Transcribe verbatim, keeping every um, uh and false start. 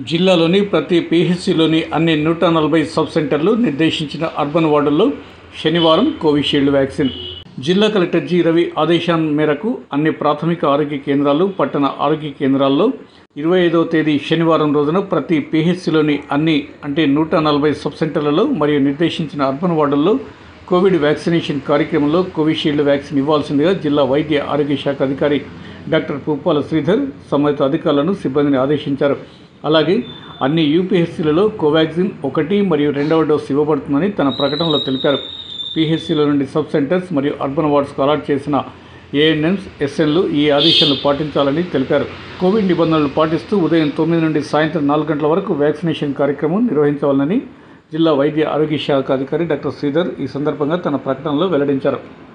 జిల్లాలోని ప్రతి పీహెచ్సీలోని అన్ని నూట నలభై సబ్ సెంటర్లు నిర్దేశించిన అర్బన్ వార్డుల్లో శనివారం కోవిషీల్డ్ వ్యాక్సిన్. జిల్లా కలెక్టర్ జి రవి ఆదేశాల మేరకు అన్ని ప్రాథమిక ఆరోగ్య కేంద్రాలు, పట్టణ ఆరోగ్య కేంద్రాల్లో ఇరవై ఐదవ తేదీ శనివారం రోజున ప్రతి పీహెచ్సీలోని అన్ని అంటే నూట నలభై సబ్ సెంటర్లలో మరియు నిర్దేశించిన అర్బన్ వార్డుల్లో కోవిడ్ వ్యాక్సినేషన్ కార్యక్రమంలో కోవిషీల్డ్ వ్యాక్సిన్ ఇవ్వాల్సిందిగా జిల్లా వైద్య ఆరోగ్య శాఖ అధికారి డాక్టర్ పుప్పాల శ్రీధర్ సంబంధిత అధికారులను, సిబ్బందిని ఆదేశించారు. అలాగే అన్ని యూపీహెచ్సీలలో కోవాక్సిన్ ఒకటి మరియు రెండవ డోసు ఇవ్వబడుతుందని తన ప్రకటనలో తెలిపారు. పీహెచ్సీల నుండి సబ్ సెంటర్స్ మరియు అర్బన్ వార్డ్స్కు అలాట్ చేసిన ఏఎన్ఎంస్, ఎస్ఎన్లు ఈ ఆదేశాలను పాటించాలని తెలిపారు. కోవిడ్ నిబంధనలు పాటిస్తూ ఉదయం తొమ్మిది నుండి సాయంత్రం నాలుగు గంటల వరకు వ్యాక్సినేషన్ కార్యక్రమం నిర్వహించవాలని జిల్లా వైద్య ఆరోగ్య శాఖ అధికారి డాక్టర్ శ్రీధర్ ఈ సందర్భంగా తన ప్రకటనలో వెల్లడించారు.